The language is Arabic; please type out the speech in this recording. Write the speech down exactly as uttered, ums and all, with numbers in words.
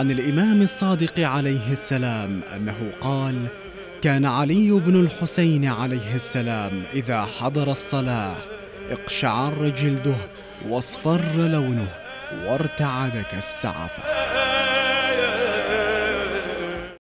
عن الإمام الصادق عليه السلام أنه قال: كان علي بن الحسين عليه السلام إذا حضر الصلاة اقشعر جلده واصفر لونه وارتعد كالسعفة.